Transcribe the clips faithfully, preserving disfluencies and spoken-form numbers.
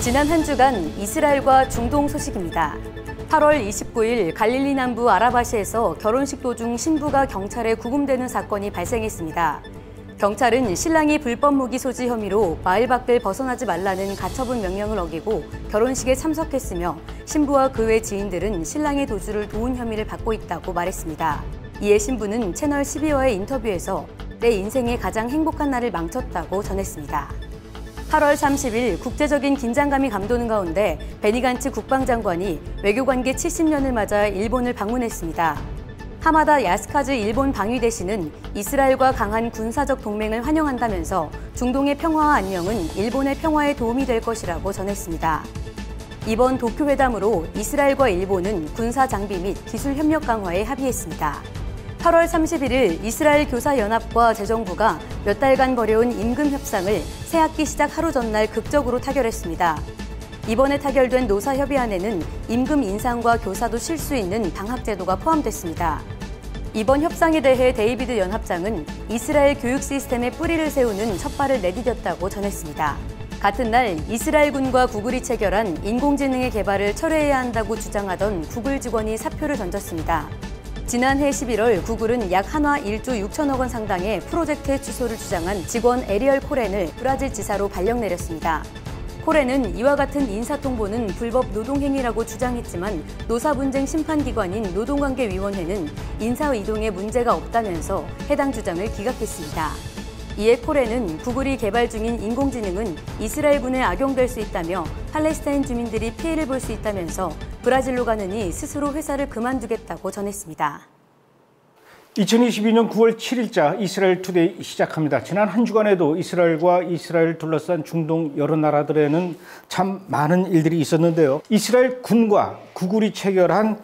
지난 한 주간 이스라엘과 중동 소식입니다. 팔월 이십구일 갈릴리 남부 아라바시에서 결혼식 도중 신부가 경찰에 구금되는 사건이 발생했습니다. 경찰은 신랑이 불법 무기 소지 혐의로 마을 밖을 벗어나지 말라는 가처분 명령을 어기고 결혼식에 참석했으며 신부와 그 외 지인들은 신랑의 도주를 도운 혐의를 받고 있다고 말했습니다. 이에 신부는 채널 십이와의 인터뷰에서 내 인생의 가장 행복한 날을 망쳤다고 전했습니다. 팔월 삼십일 국제적인 긴장감이 감도는 가운데 베니 간츠 국방장관이 외교관계 칠십 년을 맞아 일본을 방문했습니다. 하마다 야스카즈 일본 방위대신은 이스라엘과 강한 군사적 동맹을 환영한다면서 중동의 평화와 안녕은 일본의 평화에 도움이 될 것이라고 전했습니다. 이번 도쿄 회담으로 이스라엘과 일본은 군사 장비 및 기술 협력 강화에 합의했습니다. 팔월 삼십일일 이스라엘 교사연합과 재정부가 몇 달간 벌여온 임금 협상을 새학기 시작 하루 전날 극적으로 타결했습니다. 이번에 타결된 노사협의안에는 임금 인상과 교사도 쉴 수 있는 방학제도가 포함됐습니다. 이번 협상에 대해 데이비드 연합장은 이스라엘 교육 시스템에 뿌리를 세우는 첫발을 내디뎠다고 전했습니다. 같은 날 이스라엘군과 구글이 체결한 인공지능의 개발을 철회해야 한다고 주장하던 구글 직원이 사표를 던졌습니다. 지난해 십일월 구글은 약 한화 일조 육천억 원 상당의 프로젝트의 취소를 주장한 직원 에리얼 코렌을 브라질 지사로 발령 내렸습니다. 코렌은 이와 같은 인사통보는 불법 노동행위라고 주장했지만 노사분쟁 심판기관인 노동관계위원회는 인사 이동에 문제가 없다면서 해당 주장을 기각했습니다. 이에 코렌은 구글이 개발 중인 인공지능은 이스라엘군에 악용될 수 있다며 팔레스타인 주민들이 피해를 볼 수 있다면서 브라질로 가느니 스스로 회사를 그만두겠다고 전했습니다. 이천이십이년 구월 칠일자 이스라엘 투데이 시작합니다. 지난 한 주간에도 이스라엘과 이스라엘 둘러싼 중동 여러 나라들에는 참 많은 일들이 있었는데요. 이스라엘 군과 구글이 체결한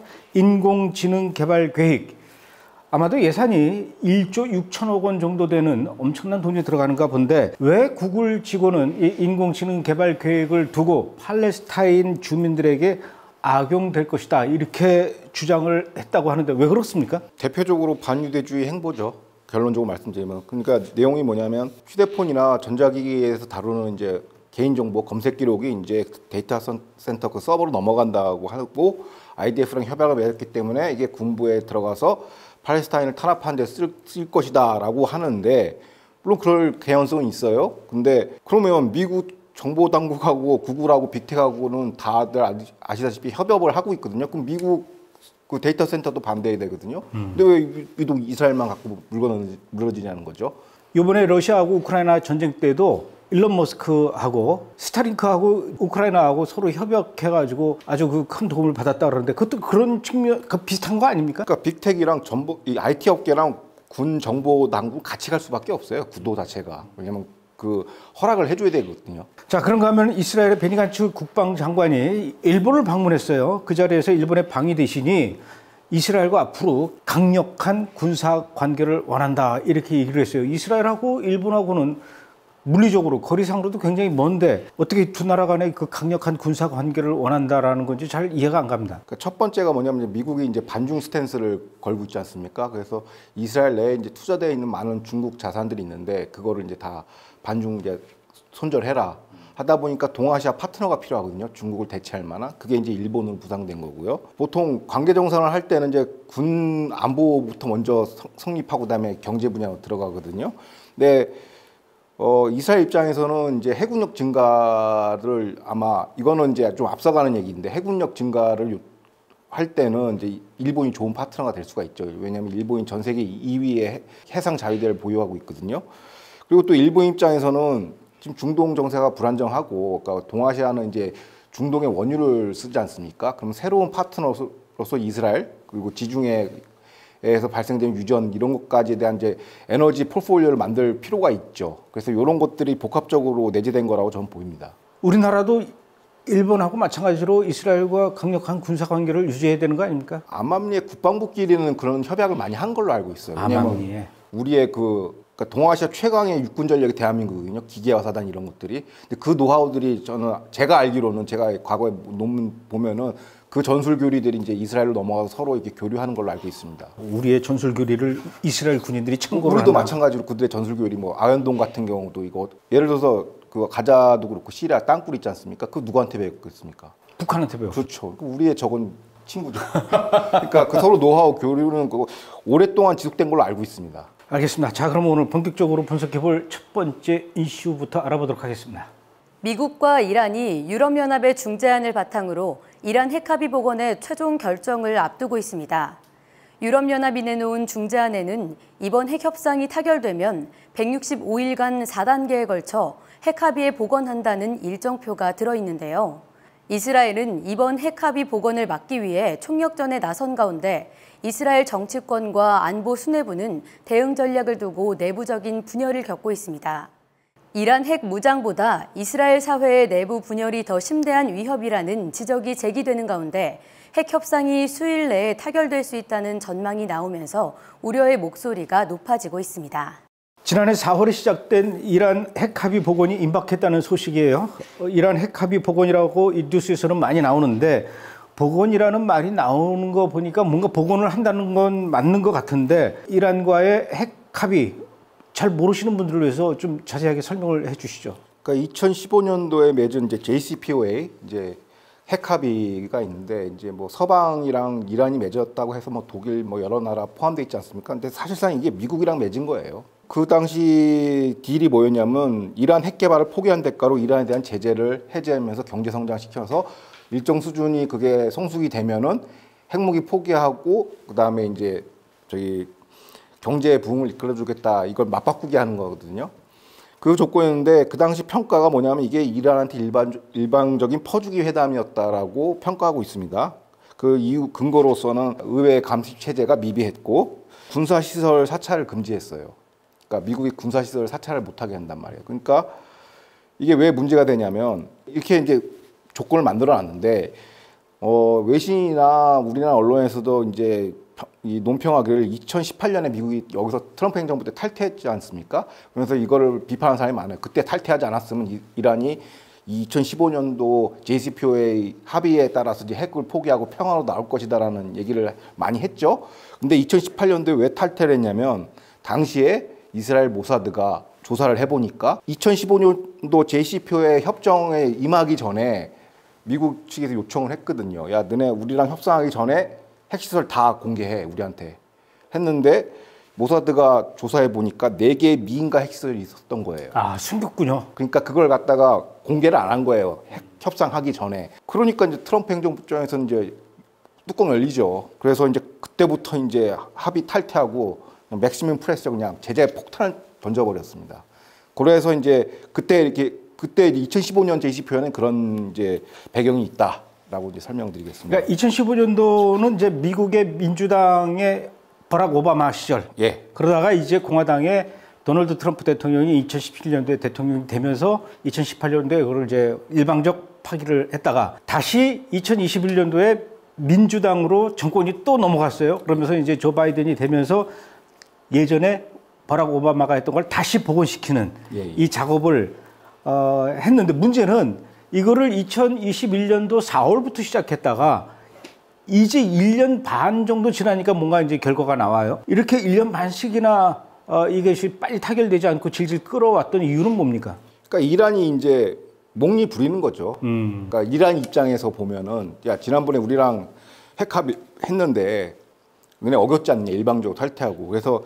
인공지능 개발 계획, 아마도 예산이 일조 육천억 원 정도 되는 엄청난 돈이 들어가는가 본데 왜 구글 직원은 이 인공지능 개발 계획을 두고 팔레스타인 주민들에게 악용될 것이다 이렇게 주장을 했다고 하는데 왜 그렇습니까? 대표적으로 반유대주의 행보죠. 결론적으로 말씀드리면. 그러니까 내용이 뭐냐면 휴대폰이나 전자기기에서 다루는 이제 개인정보 검색 기록이 이제 데이터 센터 그 서버로 넘어간다고 하고 아이디에프랑 협약을 맺었기 때문에 이게 군부에 들어가서 팔레스타인을 탄압하는 데 쓸, 쓸 것이다라고 하는데 물론 그럴 개연성은 있어요. 근데 그러면 미국 정보당국하고 구글하고 빅텍하고는 다들 아시다시피 협업을 하고 있거든요. 그럼 미국 그 데이터 센터도 반대해야 되거든요. 음. 근데 왜 유독 이스라엘만 갖고 물어지냐는 거죠. 이번에 러시아하고 우크라이나 전쟁 때도 일론 머스크하고 스타링크하고 우크라이나하고 서로 협약해가지고 아주 그 큰 도움을 받았다 그러는데 그것도 그런 측면, 그 비슷한 거 아닙니까? 그러니까 빅텍이랑 정보, 이 아이티 업계랑 군 정보 당국 같이 갈 수밖에 없어요. 구도 자체가. 왜냐면 그 허락을 해줘야 되거든요. 자, 그런가 하면 이스라엘의 베니 간츠 국방장관이 일본을 방문했어요. 그 자리에서 일본의 방위대신이 이스라엘과 앞으로 강력한 군사 관계를 원한다 이렇게 얘기를 했어요. 이스라엘하고 일본하고는 물리적으로 거리상으로도 굉장히 먼데 어떻게 두 나라 간의 그 강력한 군사 관계를 원한다라는 건지 잘 이해가 안 갑니다. 그러니까 첫 번째가 뭐냐면 미국이 이제 반중 스탠스를 걸고 있지 않습니까? 그래서 이스라엘 내에 이제 투자되어 있는 많은 중국 자산들이 있는데 그거를 이제 다 반중 이제 손절해라 하다 보니까 동아시아 파트너가 필요하거든요. 중국을 대체할 만한. 그게 이제 일본으로 부상된 거고요. 보통 관계 정상을 할 때는 이제 군 안보부터 먼저 성립하고 그다음에 경제 분야로 들어가거든요. 근데 어, 이스라엘 입장에서는 이제 해군력 증가를 아마 이거는 이제 좀 앞서가는 얘기인데 해군력 증가를 할 때는 이제 일본이 좋은 파트너가 될 수가 있죠. 왜냐하면 일본이 전 세계 이 위의 해상 자위대를 보유하고 있거든요. 그리고 또 일본 입장에서는 지금 중동 정세가 불안정하고, 그러니까 동아시아는 이제 중동의 원유를 쓰지 않습니까? 그럼 새로운 파트너로서 이스라엘 그리고 지중해 에서 발생된 유전 이런 것까지에 대한 이제 에너지 포트폴리오를 만들 필요가 있죠. 그래서 이런 것들이 복합적으로 내재된 거라고 저는 보입니다. 우리나라도 일본하고 마찬가지로 이스라엘과 강력한 군사 관계를 유지해야 되는 거 아닙니까? 암암리의 국방부끼리는 그런 협약을 많이 한 걸로 알고 있어요. 암암리에. 우리의 그 그러니까 동아시아 최강의 육군 전력이 대한민국이거든요. 기계화 사단 이런 것들이. 근데 그 노하우들이 저는 제가 알기로는 제가 과거에 논문 보면은 그 전술 교리들이 이제 이스라엘로 넘어가서 서로 이렇게 교류하는 걸로 알고 있습니다. 우리의 전술 교리를 이스라엘 군인들이 참고를 우리도 한다. 마찬가지로 그들의 전술 교리 뭐 아현동 같은 경우도 이거 예를 들어서 그 가자도 그렇고 시리아 땅굴 있지 않습니까? 그 누구한테 배웠겠습니까? 북한한테 배웠. 그렇죠. 우리의 적은 친구죠. 그러니까 그 서로 노하우 교류는 그 오랫동안 지속된 걸로 알고 있습니다. 알겠습니다. 자, 그럼 오늘 본격적으로 분석해볼 첫 번째 이슈부터 알아보도록 하겠습니다. 미국과 이란이 유럽연합의 중재안을 바탕으로 이란 핵합의 복원의 최종 결정을 앞두고 있습니다. 유럽연합이 내놓은 중재안에는 이번 핵협상이 타결되면 백육십오 일간 사 단계에 걸쳐 핵합의에 복원한다는 일정표가 들어있는데요. 이스라엘은 이번 핵합의 복원을 막기 위해 총력전에 나선 가운데 이스라엘 정치권과 안보 수뇌부는 대응 전략을 두고 내부적인 분열을 겪고 있습니다. 이란 핵 무장보다 이스라엘 사회의 내부 분열이 더 심대한 위협이라는 지적이 제기되는 가운데 핵 협상이 수일 내에 타결될 수 있다는 전망이 나오면서 우려의 목소리가 높아지고 있습니다. 지난해 사월에 시작된 이란 핵합의 복원이 임박했다는 소식이에요. 이란 핵합의 복원이라고 이 뉴스에서는 많이 나오는데 복원이라는 말이 나오는 거 보니까 뭔가 복원을 한다는 건 맞는 것 같은데 이란과의 핵합의 잘 모르시는 분들을 위해서 좀 자세하게 설명을 해주시죠. 그러니까 이천십오 년도에 맺은 이제 제이씨피오에이 이제 핵합의가 있는데 이제 뭐 서방이랑 이란이 맺었다고 해서 뭐 독일 뭐 여러 나라 포함되어 있지 않습니까? 근데 사실상 이게 미국이랑 맺은 거예요. 그 당시 딜이 뭐였냐면 이란 핵 개발을 포기한 대가로 이란에 대한 제재를 해제하면서 경제 성장시켜서 일정 수준이 그게 성숙이 되면은 핵무기 포기하고 그다음에 이제 저기 경제 부흥을 이끌어주겠다 이걸 맞바꾸게 하는 거거든요. 그 조건이었는데 그 당시 평가가 뭐냐면 이게 이란한테 일반, 일방적인 퍼주기 회담이었다라고 평가하고 있습니다. 그 이유 근거로서는 의회 감시 체제가 미비했고 군사시설 사찰을 금지했어요. 그러니까 미국이 군사시설 사찰을 못하게 한단 말이에요. 그러니까 이게 왜 문제가 되냐면 이렇게 이제 조건을 만들어 놨는데 어, 외신이나 우리나라 언론에서도 이제 이 논평하기를 이천십팔 년에 미국이 여기서 트럼프 행정부 때 탈퇴했지 않습니까? 그래서 이거를 비판하는 사람이 많아요. 그때 탈퇴하지 않았으면 이, 이란이 이천십오 년도 제이씨피오에이 합의에 따라서 이제 핵을 포기하고 평화로 나올 것이다라는 얘기를 많이 했죠. 근데 이천십팔 년도에 왜 탈퇴를 했냐면 당시에 이스라엘 모사드가 조사를 해보니까 이천십오 년도 제이씨피오에이 협정에 임하기 전에 미국 측에서 요청을 했거든요. 야, 너네 우리랑 협상하기 전에 핵시설 다 공개해 우리한테 했는데 모사드가 조사해 보니까 네 개의 미인가 핵시설이 있었던 거예요. 아, 숨겼군요. 그러니까 그걸 갖다가 공개를 안 한 거예요. 핵 협상하기 전에. 그러니까 이제 트럼프 행정부 입장에서는 이제 뚜껑 열리죠. 그래서 이제 그때부터 이제 합의 탈퇴하고 맥시멈 프레셔 그냥 제재 폭탄을 던져버렸습니다. 그래서 이제 그때 이렇게 그때 이천십오 년 제이씨피오에는 그런 이제 배경이 있다. 라고 이제 설명드리겠습니다. 그러니까 이천십오 년도는 이제 미국의 민주당의 버락 오바마 시절. 예. 그러다가 이제 공화당의 도널드 트럼프 대통령이 이천십칠 년도에 대통령이 되면서 이천십팔 년도에 그걸 이제 일방적 파기를 했다가 다시 이천이십일 년도에 민주당으로 정권이 또 넘어갔어요. 그러면서 이제 조 바이든이 되면서 예전에 버락 오바마가 했던 걸 다시 복원시키는 예, 예. 이 작업을 어, 했는데 문제는 이거를 이천이십일 년도 사월부터 시작했다가 이제 일 년 반 정도 지나니까 뭔가 이제 결과가 나와요. 이렇게 일 년 반씩이나 어, 이것이 빨리 타결되지 않고 질질 끌어왔던 이유는 뭡니까? 그러니까 이란이 이제 몽리 부리는 거죠. 음. 그러니까 이란 입장에서 보면은 야 지난번에 우리랑 핵합의 했는데 너네 어겼지 않냐 일방적으로 탈퇴하고 그래서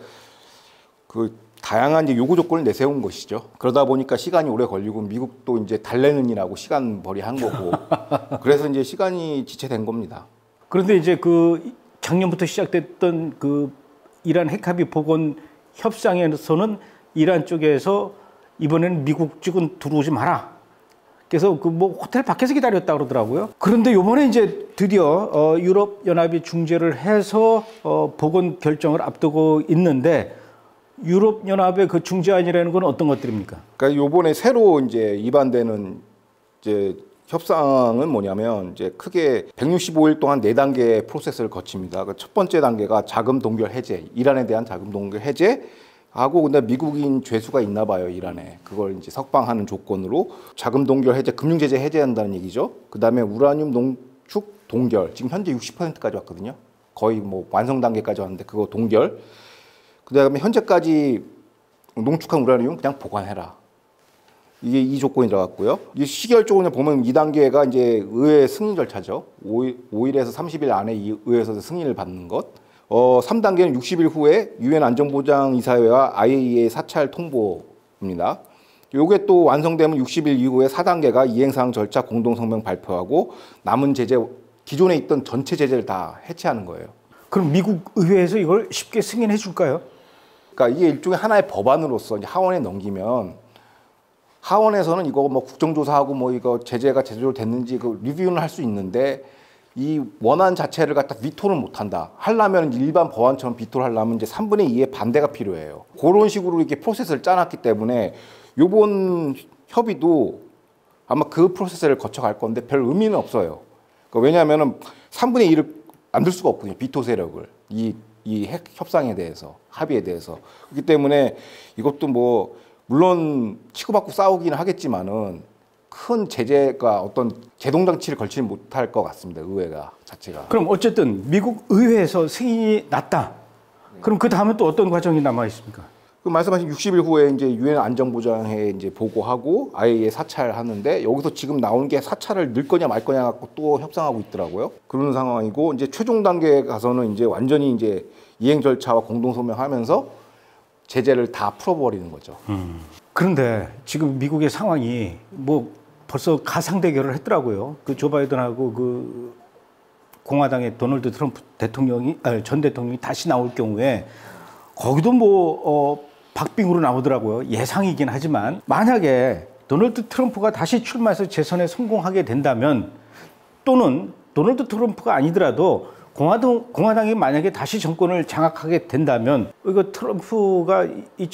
그 다양한 이제 요구 조건을 내세운 것이죠. 그러다 보니까 시간이 오래 걸리고 미국도 이제 달래는 일하고 시간 벌이한 거고 그래서 이제 시간이 지체된 겁니다. 그런데 이제 그 작년부터 시작됐던 그 이란 핵합의 복원 협상에서는 이란 쪽에서 이번에는 미국 쪽은 들어오지 마라. 그래서 그 뭐 호텔 밖에서 기다렸다 그러더라고요. 그런데 이번에 이제 드디어 어 유럽 연합이 중재를 해서 어 복원 결정을 앞두고 있는데. 유럽 연합의 그 중재안이라는 건 어떤 것들입니까? 그러니까 요번에 새로 이제 입안되는 이제 협상은 뭐냐면 이제 크게 백육십오 일 동안 네 단계의 프로세스를 거칩니다. 첫 번째 단계가 자금 동결 해제, 이란에 대한 자금 동결 해제하고 근데 미국인 죄수가 있나 봐요, 이란에. 그걸 이제 석방하는 조건으로 자금 동결 해제, 금융 제재 해제한다는 얘기죠. 그다음에 우라늄 농축 동결, 지금 현재 육십 퍼센트까지 왔거든요. 거의 뭐 완성 단계까지 왔는데 그거 동결. 그 다음에 현재까지 농축한 우라늄 그냥 보관해라. 이게 이 조건이 들어갔고요. 이 시결 조건을 보면 이 단계가 이제 의회 승인 절차죠. 오 일에서 삼십 일 안에 이 의회에서 승인을 받는 것. 어, 삼 단계는 육십 일 후에 유엔 안전보장이사회와 아이에이이에이 사찰 통보입니다. 요게 또 완성되면 육십 일 이후에 사 단계가 이행사항 절차 공동성명 발표하고 남은 제재, 기존에 있던 전체 제재를 다 해체하는 거예요. 그럼 미국 의회에서 이걸 쉽게 승인해 줄까요? 그러니까 이게 일종의 하나의 법안으로서 이제 하원에 넘기면 하원에서는 이거 뭐 국정조사하고 뭐 이거 제재가 제대로 됐는지 그 리뷰는 할 수 있는데 이 원안 자체를 갖다 비토는 못 한다. 하려면 일반 법안처럼 비토를 하려면 이제 삼분의 이의 반대가 필요해요. 그런 식으로 이렇게 프로세스를 짜놨기 때문에 요번 협의도 아마 그 프로세스를 거쳐갈 건데 별 의미는 없어요. 그러니까 왜냐하면은 삼분의 이를 만들 수가 없거든요. 비토 세력을. 이, 이 핵 협상에 대해서, 합의에 대해서. 그렇기 때문에 이것도 뭐 물론 치고받고 싸우기는 하겠지만은 큰 제재가 어떤 제동장치를 걸치지 못할 것 같습니다. 의회가 자체가. 그럼 어쨌든 미국 의회에서 승인이 났다. 그럼 그 다음에 또 어떤 과정이 남아 있습니까? 그 말씀하신 육십 일 후에 이제 유엔 안전보장회에 이제 보고하고 아이에이이에이 사찰하는데 여기서 지금 나오는 게 사찰을 넣을 거냐 말 거냐 갖고 또 협상하고 있더라고요. 그런 상황이고 이제 최종 단계에 가서는 이제 완전히 이제 이행 절차와 공동성명하면서 제재를 다 풀어버리는 거죠. 음. 그런데 지금 미국의 상황이 뭐 벌써 가상 대결을 했더라고요. 그 조 바이든하고 그 공화당의 도널드 트럼프 대통령이 아니, 전 대통령이 다시 나올 경우에 거기도 뭐 어, 박빙으로 나오더라고요. 예상이긴 하지만 만약에 도널드 트럼프가 다시 출마해서 재선에 성공하게 된다면 또는 도널드 트럼프가 아니더라도 공화당, 공화당이 만약에 다시 정권을 장악하게 된다면 이거 트럼프가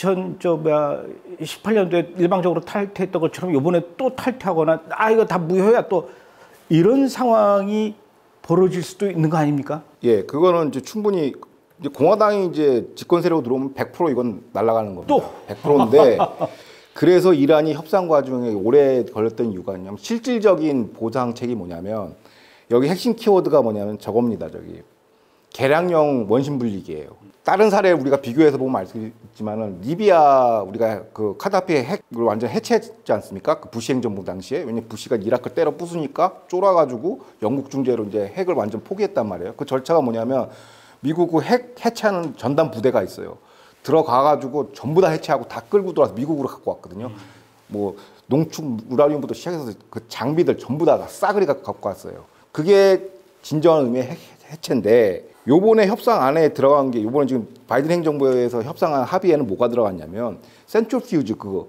이천십팔 년도에 일방적으로 탈퇴했던 것처럼 이번에 또 탈퇴하거나 아 이거 다 무효야 또 이런 상황이 벌어질 수도 있는 거 아닙니까? 예, 그거는 이제 충분히 이제 공화당이 이제 집권 세력으로 들어오면 백 퍼센트 이건 날아가는 겁니다. 또 백 퍼센트인데 그래서 이란이 협상 과정에 오래 걸렸던 이유가 뭐냐면 실질적인 보상책이 뭐냐면 여기 핵심 키워드가 뭐냐면 저겁니다. 저기 개량형 원심 분리기예요. 다른 사례 우리가 비교해서 보면 알 수 있지만은 리비아 우리가 그 카다피의 핵을 완전 해체했지 않습니까? 그 부시 행정부 당시에 왜냐면 부시가 이라크를 때려 부수니까 쫄아가지고 영국 중재로 이제 핵을 완전 포기했단 말이에요. 그 절차가 뭐냐면 미국 그 핵 해체하는 전담 부대가 있어요. 들어가가지고 전부 다 해체하고 다 끌고 들어와서 미국으로 갖고 왔거든요. 음. 뭐 농축 우라늄부터 시작해서 그 장비들 전부 다 싸그리 갖고 왔어요. 그게 진정한 의미의 핵 해체인데 요번에 협상안에 들어간 게 요번에 지금 바이든 행정부에서 협상한 합의에는 뭐가 들어갔냐면 센트리퓨즈 그거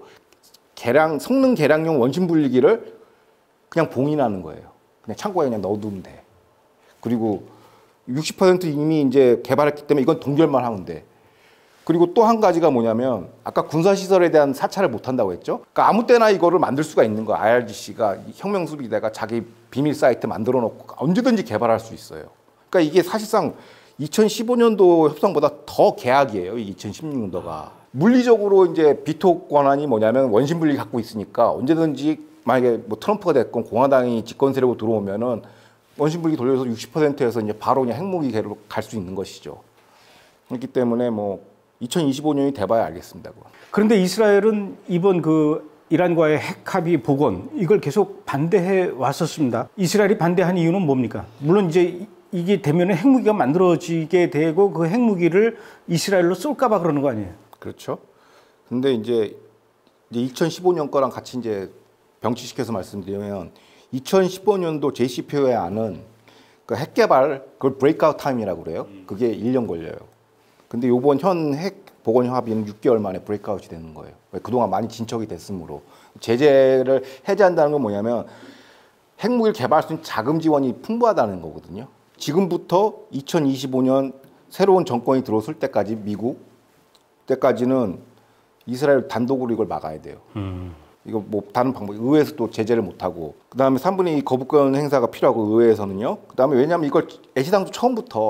계량 성능 계량용 원심 분리기를 그냥 봉인하는 거예요. 그냥 창고에 그냥 넣어두면 돼. 그리고 육십 퍼센트 이미 이제 개발했기 때문에 이건 동결만 하면 돼. 그리고 또 한 가지가 뭐냐면 아까 군사시설에 대한 사찰을 못 한다고 했죠. 그러니까 아무 때나 이거를 만들 수가 있는 거야. 아이알지씨가 혁명수비대가 자기 비밀 사이트 만들어 놓고 언제든지 개발할 수 있어요. 그러니까 이게 사실상 이천십오 년도 협상보다 더 계약이에요. 이천십육 년도가. 물리적으로 이제 비토 권한이 뭐냐면 원심 분리 갖고 있으니까 언제든지 만약에 뭐 트럼프가 됐건 공화당이 집권 세력으로 들어오면은 원심 분리 돌려서 육십 퍼센트에서 이제 바로 그냥 핵무기로 갈 수 있는 것이죠. 그렇기 때문에 뭐 이천이십오 년이 돼봐야 알겠습니다. 그건. 그런데 이스라엘은 이번 그 이란과의 핵 합의 복원 이걸 계속 반대해 왔었습니다. 이스라엘이 반대한 이유는 뭡니까? 물론 이제 이게 되면은 핵무기가 만들어지게 되고 그 핵무기를 이스라엘로 쏠까봐 그러는 거 아니에요? 그렇죠. 근데 이제 이천십오 년 거랑 같이 이제 병치시켜서 말씀드리면 이천십오 년도 제이씨피오에 안은 그 핵 개발 그걸 브레이크아웃 타임이라고 그래요. 그게 일 년 걸려요. 근데 요번 현 핵 복원 협의는 육 개월 만에 브레이크아웃이 되는 거예요. 그동안 많이 진척이 됐으므로. 제재를 해제한다는 건 뭐냐면 핵무기를 개발할 수 있는 자금 지원이 풍부하다는 거거든요. 지금부터 이천이십오 년 새로운 정권이 들어설 때까지 미국 때까지는 이스라엘 단독으로 이걸 막아야 돼요. 음. 이거 뭐 다른 방법, 의회에서 또 제재를 못하고 그 다음에 삼분의 이 거부권 행사가 필요하고 의회에서는요. 그 다음에 왜냐하면 이걸 애시당초 처음부터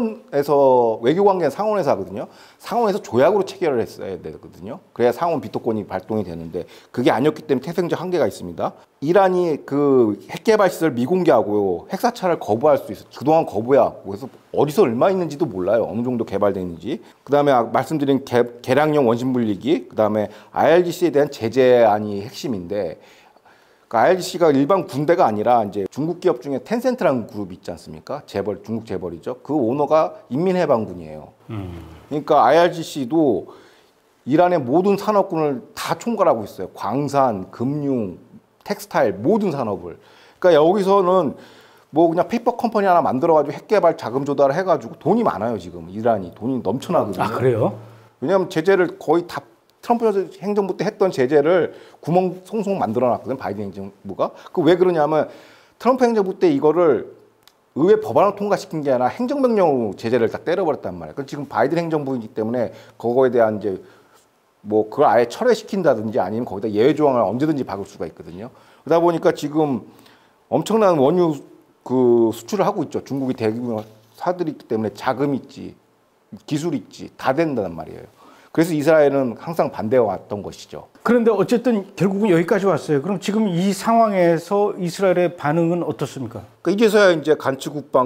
상원에서 외교관계는 상원에서 하거든요. 상원에서 조약으로 체결을 했어야 되거든요. 그래야 상원 비토권이 발동이 되는데 그게 아니었기 때문에 태생적 한계가 있습니다. 이란이 그 핵개발 시설 미공개하고 핵사찰을 거부할 수 있어. 그동안 거부해왔고 그래서 어디서 얼마 있는지도 몰라요. 어느 정도 개발됐는지. 그 다음에 말씀드린 개, 개량용 원심 분리기, 그 다음에 아이알지씨에 대한 제재안이 아이알지씨의 핵심인데, 그 아이알지씨가 일반 군대가 아니라 이제 중국 기업 중에 텐센트라는 그룹이 있지 않습니까? 재벌, 중국 재벌이죠. 그 오너가 인민해방군이에요. 음. 그러니까 아이알지씨도 이란의 모든 산업군을 다 총괄하고 있어요. 광산, 금융, 텍스타일 모든 산업을. 그러니까 여기서는 뭐 그냥 페이퍼 컴퍼니 하나 만들어가지고 핵 개발 자금 조달을 해가지고 돈이 많아요. 지금 이란이 돈이 넘쳐나거든요. 아 그래요? 왜냐하면 제재를 거의 다 트럼프 행정부 때 했던 제재를 구멍 송송 만들어놨거든, 바이든 행정부가. 그 왜 그러냐면 트럼프 행정부 때 이거를 의회 법안을 통과시킨 게 아니라 행정명령으로 제재를 다 때려버렸단 말이에요. 그럼 지금 바이든 행정부이기 때문에 그거에 대한 이제 뭐 그걸 아예 철회시킨다든지 아니면 거기다 예외 조항을 언제든지 박을 수가 있거든요. 그러다 보니까 지금 엄청난 원유 그 수출을 하고 있죠. 중국이 대규모 사들이 있기 때문에 자금 있지, 기술 있지, 다 된다는 말이에요. 그래서 이스라엘은 항상 반대해 왔던 것이죠. 그런데 어쨌든 결국은 여기까지 왔어요. 그럼 지금 이 상황에서 이스라엘의 반응은 어떻습니까? 그러니까 이제서야 이제 간츠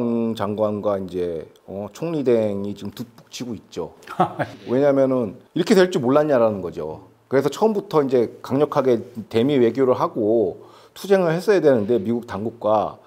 국방장관과 이제 어, 총리 대행이 지금 득북 치고 있죠. 왜냐하면은 이렇게 될 줄 몰랐냐라는 거죠. 그래서 처음부터 이제 강력하게 대미 외교를 하고 투쟁을 했어야 되는데 미국 당국과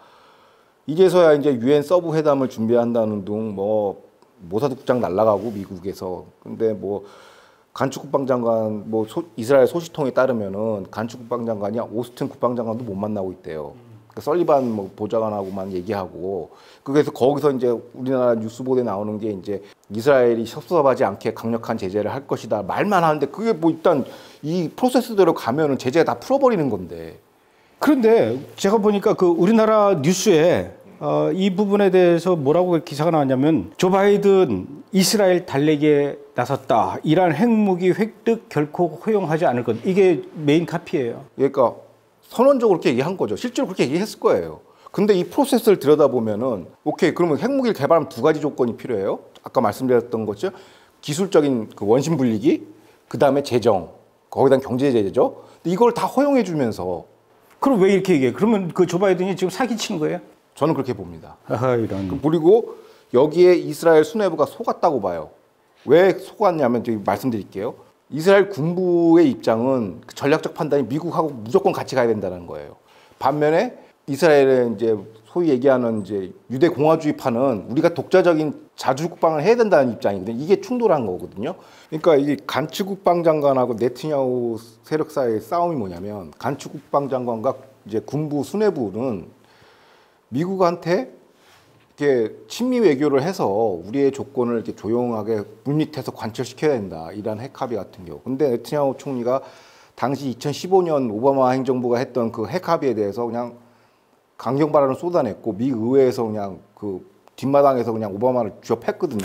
이제서야 이제 유엔 서브 회담을 준비한다는 둥 뭐 모사드 국장 날아가고 미국에서. 근데 뭐 간츠 국방장관 뭐 소, 이스라엘 소식통에 따르면은 간츠 국방장관이 오스틴 국방장관도 못 만나고 있대요. 그러니까 설리반 뭐 보좌관하고만 얘기하고. 그래서 거기서 이제 우리나라 뉴스 보도에 나오는 게 이제 이스라엘이 섭섭하지 않게 강력한 제재를 할 것이다 말만 하는데 그게 뭐 일단 이 프로세스대로 가면은 제재가 다 풀어버리는 건데. 그런데 제가 보니까 그 우리나라 뉴스에 어, 이 부분에 대해서 뭐라고 기사가 나왔냐면 조 바이든 이스라엘 달래기에 나섰다. 이란 핵무기 획득 결코 허용하지 않을 것. 이게 메인 카피예요. 그러니까 선언적으로 그렇게 얘기한 거죠. 실제로 그렇게 얘기했을 거예요. 근데 이 프로세스를 들여다보면은 오케이 그러면 핵무기를 개발하면 두 가지 조건이 필요해요. 아까 말씀드렸던 거죠. 기술적인 그 원심 분리기, 그 다음에 재정, 거기다 경제 제재죠. 이걸 다 허용해 주면서. 그럼 왜 이렇게 얘기해? 그러면 그 조 바이든이 지금 사기치는 거예요? 저는 그렇게 봅니다. 아하, 이런. 그리고 여기에 이스라엘 수뇌부가 속았다고 봐요. 왜 속았냐면 저기 말씀드릴게요. 이스라엘 군부의 입장은 그 전략적 판단이 미국하고 무조건 같이 가야 된다는 거예요. 반면에 이스라엘의 이제 소위 얘기하는 이제 유대 공화주의파는 우리가 독자적인 자주 국방을 해야 된다는 입장이거든요. 이게 충돌한 거거든요. 그러니까 이 간츠 국방장관하고 네트냐후 세력 사이의 싸움이 뭐냐면 간츠 국방장관과 이제 군부 수뇌부는 미국한테 이렇게 친미 외교를 해서 우리의 조건을 이렇게 조용하게 물밑에서 관철시켜야 된다. 이란 핵합의 같은 경우. 근데 네트냐후 총리가 당시 이천십오 년 오바마 행정부가 했던 그 핵합의에 대해서 그냥 강경 발언을 쏟아냈고 미 의회에서 그냥 그 뒷마당에서 그냥 오바마를 쥐어팼거든요.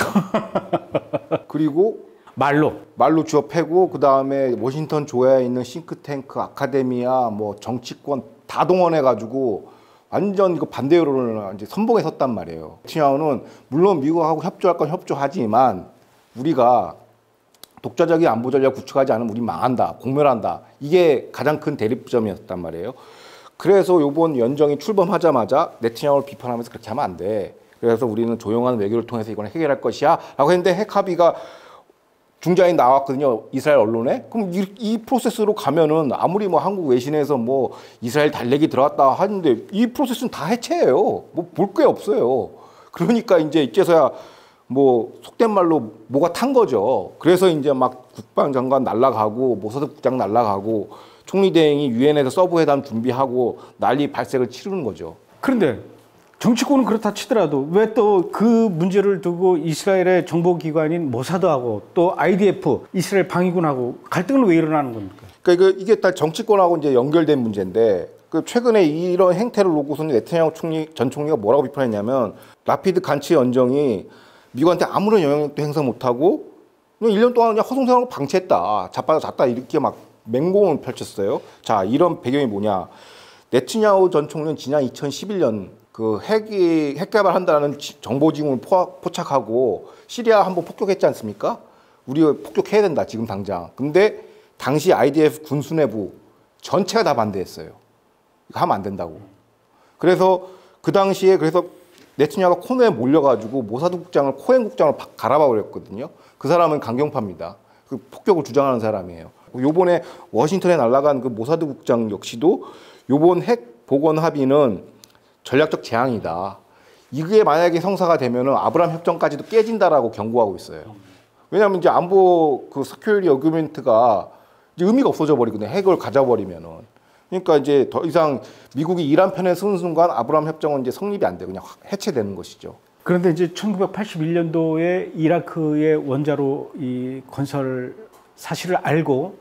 그리고 말로 말로 쥐어패고 그 다음에 워싱턴 조야에 있는 싱크탱크, 아카데미아, 뭐 정치권 다 동원해가지고 완전 그 반대 여론을 이제 선봉에 섰단 말이에요. 네트냐후는 물론 미국하고 협조할 건 협조하지만 우리가 독자적인 안보 전략 구축하지 않으면 우리 망한다, 공멸한다. 이게 가장 큰 대립점이었단 말이에요. 그래서 이번 연정이 출범하자마자 네트냐후를 비판하면서 그렇게 하면 안 돼. 그래서 우리는 조용한 외교를 통해서 이걸 해결할 것이야 라고 했는데 핵합의가 중자에 나왔거든요. 이스라엘 언론에. 그럼 이, 이 프로세스로 가면은 아무리 뭐 한국 외신에서 뭐 이스라엘 달래기 들어갔다 하는데 이 프로세스는 다 해체예요. 뭐 볼 게 없어요. 그러니까 이제 이제서야 뭐 속된 말로 뭐가 탄 거죠. 그래서 이제 막 국방장관 날라가고 모사드 국장 날라가고 총리 대행이 유엔에서 서브 회담 준비하고 난리 발색을 치르는 거죠. 그런데 정치권은 그렇다 치더라도 왜 또 그 문제를 두고 이스라엘의 정보기관인 모사드하고 또 아이디에프 이스라엘 방위군하고 갈등은 왜 일어나는 겁니까? 그러니까 이게 다 정치권하고 이제 연결된 문제인데 그 최근에 이런 행태를 놓고서는 네트냐후 총리 전 총리가 뭐라고 비판했냐면 라피드 간츠 연정이 미국한테 아무런 영향력도 행사 못하고 그냥 일 년 동안 그냥 허송세월하고 방치했다. 자빠져 잤다 이렇게 막 맹공을 펼쳤어요. 자, 이런 배경이 뭐냐? 네트냐후 전 총리는 지난 이천십일 년 그 핵이 핵 개발한다는 정보 징후를 포착하고 시리아 한번 폭격했지 않습니까? 우리가 폭격해야 된다 지금 당장. 근데 당시 아이디에프 군수뇌부 전체가 다 반대했어요. 이거 하면 안 된다고. 그래서 그 당시에 그래서 네트냐후가 코너에 몰려가지고 모사드 국장을 코엔 국장을 갈아봐 버렸거든요. 그 사람은 강경파입니다. 그 폭격을 주장하는 사람이에요. 요번에 워싱턴에 날아간 그 모사드 국장 역시도 요번 핵 복원 합의는 전략적 재앙이다. 이게 만약에 성사가 되면은 아브라함 협정까지도 깨진다라고 경고하고 있어요. 왜냐하면 이제 안보 그 세큐리티 어규멘트가 이제 의미가 없어져 버리거든요. 핵을 가져버리면은. 그러니까 이제 더 이상 미국이 이란 편에 서는 순간 아브라함 협정은 이제 성립이 안 돼. 그냥 해체되는 것이죠. 그런데 이제 천구백팔십일 년도에 이라크의 원자로 이 건설 사실을 알고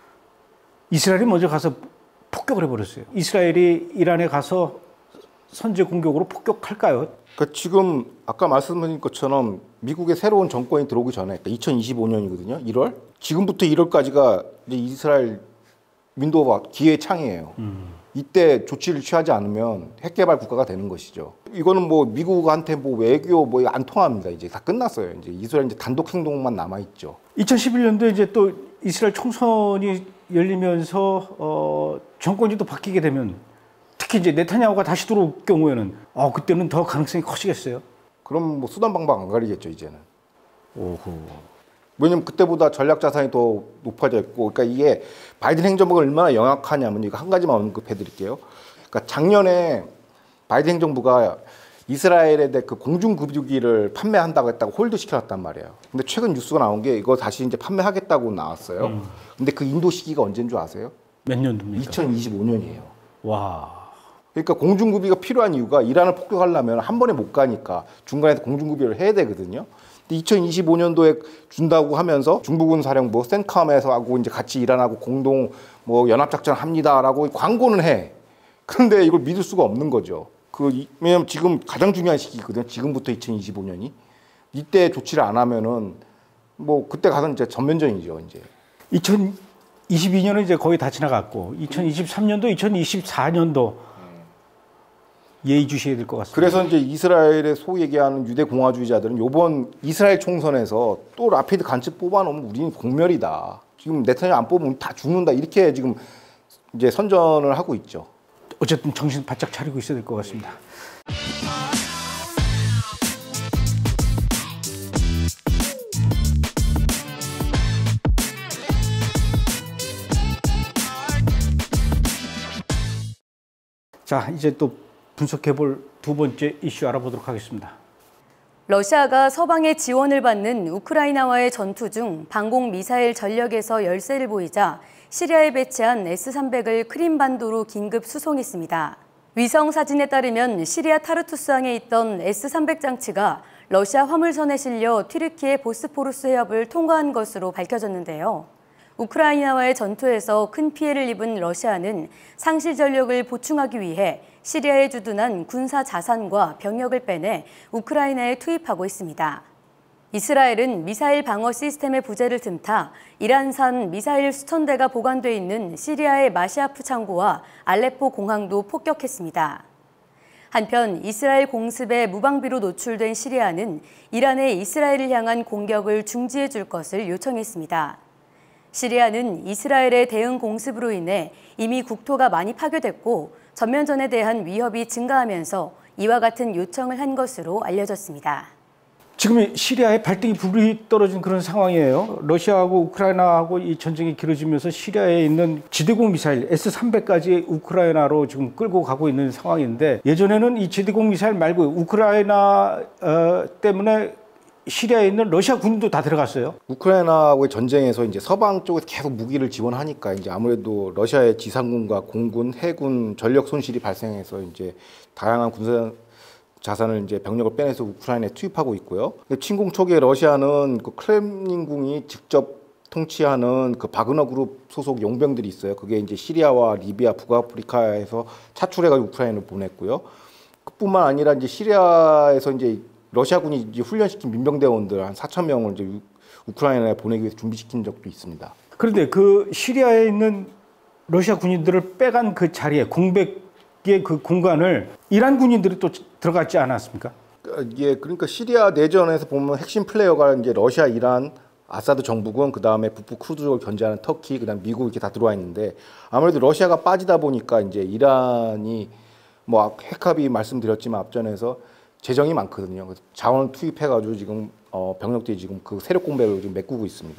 이스라엘이 먼저 가서 폭격을 해버렸어요. 이스라엘이 이란에 가서 선제 공격으로 폭격할까요? 그러니까 지금 아까 말씀드린 것처럼 미국의 새로운 정권이 들어오기 전에 그러니까 이천이십오 년이거든요. 일월. 지금부터 일월까지가 이제 이스라엘 윈도우가 기회의 창이에요. 음. 이때 조치를 취하지 않으면 핵 개발 국가가 되는 것이죠. 이거는 뭐 미국한테 뭐 외교 뭐 안 통합니다. 이제 다 끝났어요. 이제 이스라엘 이제 단독 행동만 남아 있죠. 이천십일 년도에 이제 또 이스라엘 총선이 열리면서 어, 정권이 또 바뀌게 되면 특히 이제 네타냐후가 다시 들어올 경우에는 어, 그때는 더 가능성이 커지겠어요. 그럼 뭐 수단 방법 안 가리겠죠 이제는. 오호. 왜냐면 그때보다 전략 자산이 더 높아져 있고, 그러니까 이게 바이든 행정부가 얼마나 영악하냐면 이거 한 가지만 언급해 드릴게요. 그러니까 작년에 바이든 행정부가 이스라엘에 대해 그 공중급유기를 판매한다고 했다고 홀드 시켜놨단 말이에요. 근데 최근 뉴스가 나온 게 이거 다시 이제 판매하겠다고 나왔어요. 음. 근데 그 인도 시기가 언제인 줄 아세요? 몇 년도입니까? 이천이십오 년이에요. 와. 그러니까 공중급유가 필요한 이유가 이란을 폭격하려면 한 번에 못 가니까 중간에서 공중급유를 해야 되거든요. 이천이십오 년도에 준다고 하면서 중부군 사령부 센캄에서 하고 이제 같이 이란하고 공동 뭐 연합작전 합니다라고 광고는 해. 그런데 이걸 믿을 수가 없는 거죠. 그 왜냐면 지금 가장 중요한 시기거든요. 지금부터 이천이십오 년이 이때 조치를 안 하면은 뭐 그때 가서 이제 전면전이죠. 이제 이천이십이 년은 이제 거의 다 지나갔고 이천이십삼 년도, 이천이십사 년도 예의주시해야 될 것 같습니다. 그래서 이제 이스라엘의 소위 얘기하는 유대 공화주의자들은 이번 이스라엘 총선에서 또 라피드 간첩 뽑아놓으면 우리는 공멸이다. 지금 네타냐후 안 뽑으면 다 죽는다. 이렇게 지금 이제 선전을 하고 있죠. 어쨌든 정신 바짝 차리고 있어야 될 것 같습니다. 자, 이제 또 분석해볼 두 번째 이슈 알아보도록 하겠습니다. 러시아가 서방의 지원을 받는 우크라이나와의 전투 중 방공 미사일 전력에서 열세를 보이자 시리아에 배치한 에스 삼백을 크림반도로 긴급 수송했습니다. 위성 사진에 따르면 시리아 타르투스항에 있던 에스 삼백 장치가 러시아 화물선에 실려 튀르키예 보스포루스 해협을 통과한 것으로 밝혀졌는데요. 우크라이나와의 전투에서 큰 피해를 입은 러시아는 상실 전력을 보충하기 위해 시리아에 주둔한 군사 자산과 병력을 빼내 우크라이나에 투입하고 있습니다. 이스라엘은 미사일 방어 시스템의 부재를 틈타 이란산 미사일 수천 대가 보관돼 있는 시리아의 마시아프 창고와 알레포 공항도 폭격했습니다. 한편 이스라엘 공습에 무방비로 노출된 시리아는 이란의 이스라엘을 향한 공격을 중지해 줄 것을 요청했습니다. 시리아는 이스라엘의 대응 공습으로 인해 이미 국토가 많이 파괴됐고 전면전에 대한 위협이 증가하면서 이와 같은 요청을 한 것으로 알려졌습니다. 지금 시리아에 발등이 불이 떨어진 그런 상황이에요. 러시아하고 우크라이나하고 이 전쟁이 길어지면서 시리아에 있는 지대공 미사일 에스 삼백까지 우크라이나로 지금 끌고 가고 있는 상황인데 예전에는 이 지대공 미사일 말고 우크라이나 어, 때문에 시리아에 있는 러시아 군도 다 들어갔어요. 우크라이나와의 전쟁에서 이제 서방 쪽에서 계속 무기를 지원하니까 이제 아무래도 러시아의 지상군과 공군, 해군 전력 손실이 발생해서 이제 다양한 군사 자산을 이제 병력을 빼내서 우크라이나에 투입하고 있고요. 침공 초기에 러시아는 그 크렘린궁이 직접 통치하는 그 바그너 그룹 소속 용병들이 있어요. 그게 이제 시리아와 리비아, 북아프리카에서 차출해가지고 우크라이나로 보냈고요. 그뿐만 아니라 이제 시리아에서 이제 러시아군이 이제 훈련시킨 민병대원들 한 사천 명을 이제 우크라이나에 보내기 위해서 준비시킨 적도 있습니다. 그런데 그 시리아에 있는 러시아 군인들을 빼간 그 자리에 공백의 그 공간을 이란 군인들이 또 들어갔지 않았습니까? 예, 그러니까 시리아 내전에서 보면 핵심 플레이어가 이제 러시아, 이란, 아사드 정부군, 그 다음에 북부 쿠르드족을 견제하는 터키, 그다음 미국 이렇게 다 들어와 있는데 아무래도 러시아가 빠지다 보니까 이제 이란이 뭐 핵합의 말씀드렸지만 앞전에서 재정이 많거든요. 그래서 자원을 투입해가지고 지금 어, 병력들이 지금 그 세력 공백을 지금 메꾸고 있습니다.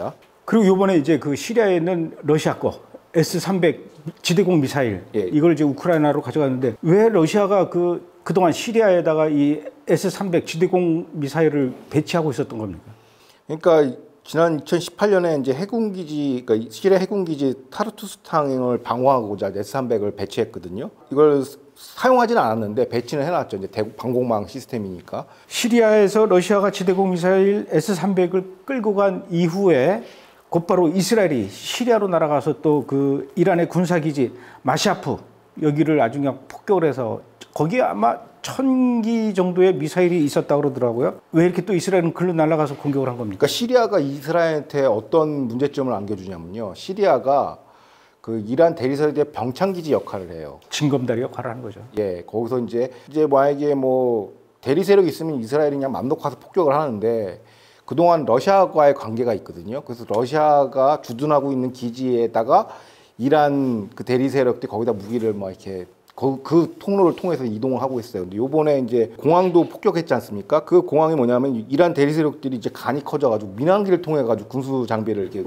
그리고 요번에 이제 그 시리아에 있는 러시아 거 에스 삼백 지대공 미사일 예. 이걸 이제 우크라이나로 가져갔는데 왜 러시아가 그 그동안 시리아에다가 이 에스 삼백 지대공 미사일을 배치하고 있었던 겁니까? 그러니까 지난 이천십팔 년에 이제 해군 기지, 그러니까 시리아 해군 기지 타르투스탕을 방어하고자 에스 삼백을 배치했거든요. 이걸 사용하지는 않았는데 배치는 해놨죠. 이제 대국 방공망 시스템이니까. 시리아에서 러시아가 지대공 미사일 에스 삼백을 끌고 간 이후에 곧바로 이스라엘이 시리아로 날아가서 또 그 이란의 군사기지 마샤프 여기를 아주 그냥 폭격을 해서 거기에 아마 천 기 정도의 미사일이 있었다고 그러더라고요. 왜 이렇게 또 이스라엘은 글로 날아가서 공격을 한 겁니까? 그러니까 시리아가 이스라엘한테 어떤 문제점을 안겨주냐면요. 시리아가 그 이란 대리석의 병창기지 역할을 해요. 징검다리 역할을 하는 거죠. 예, 거기서 이제 이제 만약에 뭐 대리 세력이 있으면 이스라엘이 그냥 맘 놓고 가서 폭격을 하는데 그동안 러시아와의 관계가 있거든요. 그래서 러시아가 주둔하고 있는 기지에다가 이란 그 대리 세력들이 거기다 무기를 뭐 이렇게 그, 그 통로를 통해서 이동을 하고 있어요. 근데 요번에 이제 공항도 폭격했지 않습니까? 그 공항이 뭐냐면 이란 대리 세력들이 이제 간이 커져가지고 민항기를 통해가지고 군수 장비를 이렇게,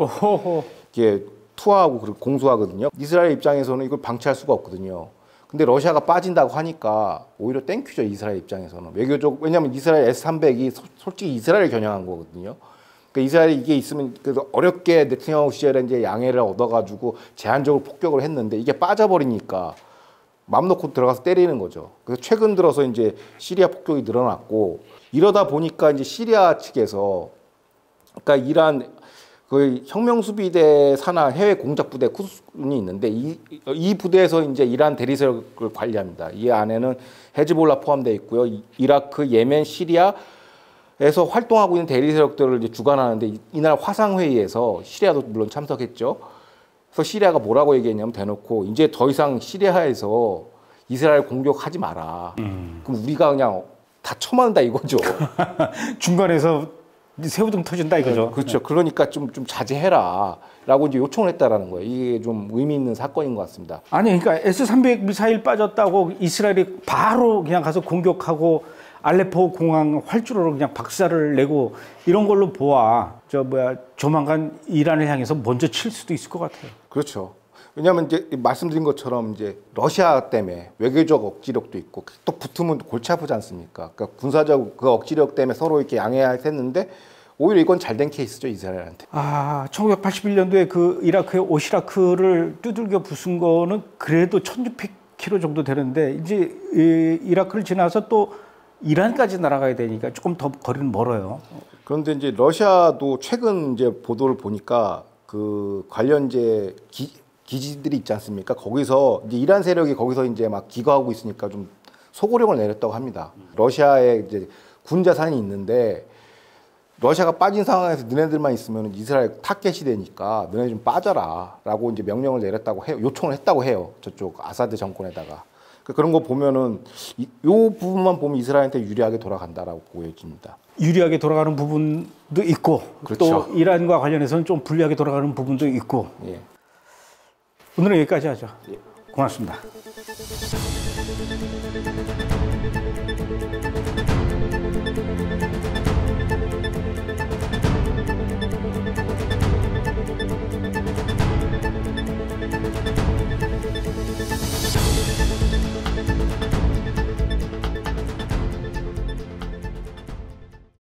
이렇게 투하하고 공수하거든요. 이스라엘 입장에서는 이걸 방치할 수가 없거든요. 근데 러시아가 빠진다고 하니까 오히려 땡큐죠, 이스라엘 입장에서는. 외교적, 왜냐하면 이스라엘 에스 삼백이 솔직히 이스라엘을 겨냥한 거거든요. 그러니까 이스라엘이 이게 있으면 그래도 어렵게 네tanyahu 시절에 이제 양해를 얻어가지고 제한적으로 폭격을 했는데 이게 빠져버리니까 맘 놓고 들어가서 때리는 거죠. 그래서 최근 들어서 이제 시리아 폭격이 늘어났고 이러다 보니까 이제 시리아 측에서 그러니까 이란 그 혁명수비대 산하 해외 공작부대 쿠순이 있는데 이, 이 부대에서 이제 이란 대리세력을 관리합니다. 이 안에는 헤즈볼라 포함되어 있고요. 이라크, 예멘, 시리아에서 활동하고 있는 대리세력들을 이제 주관하는데 이날 화상회의에서 시리아도 물론 참석했죠. 그래서 시리아가 뭐라고 얘기했냐면 대놓고 이제 더 이상 시리아에서 이스라엘 공격하지 마라. 음. 그럼 우리가 그냥 다 처맞는다 이거죠. 중간에서 새우등 터진다 이거죠. 그렇죠. 그러니까 좀, 좀 자제해라 라고 이제 요청을 했다라는 거예요. 이게 좀 의미 있는 사건인 것 같습니다. 아니, 그러니까 에스 삼백 미사일 빠졌다고 이스라엘이 바로 그냥 가서 공격하고 알레포 공항 활주로로 그냥 박살을 내고 이런 걸로 보아. 저 뭐야, 조만간 이란을 향해서 먼저 칠 수도 있을 것 같아요. 그렇죠. 왜냐하면 이제 말씀드린 것처럼 이제 러시아 때문에 외교적 억지력도 있고 또 붙으면 골치 아프지 않습니까? 그러니까 군사적 그 억지력 때문에 서로 이렇게 양해했는데 오히려 이건 잘된 케이스죠, 이스라엘한테. 아, 천구백팔십일 년도에 그 이라크의 오시라크를 두들겨 부순 거는 그래도 천육백 킬로미터 정도 되는데 이제 이 이라크를 지나서 또 이란까지 날아가야 되니까 조금 더 거리는 멀어요. 그런데 이제 러시아도 최근 이제 보도를 보니까 그 관련 이제 기, 기지들이 있지 않습니까? 거기서 이제 이란 세력이 거기서 이제 막 기거하고 있으니까 좀 소고령을 내렸다고 합니다. 러시아에 이제 군 자산이 있는데 러시아가 빠진 상황에서 너네들만 있으면 이스라엘 타겟이 되니까 너네 좀 빠져라라고 이제 명령을 내렸다고 해요. 요청을 했다고 해요. 저쪽 아사드 정권에다가. 그런 거 보면은 이, 요 부분만 보면 이스라엘한테 유리하게 돌아간다라고 보여집니다. 유리하게 돌아가는 부분도 있고 그렇죠. 또 이란과 관련해서는 좀 불리하게 돌아가는 부분도 있고. 예. 오늘은 여기까지 하죠. 예. 고맙습니다.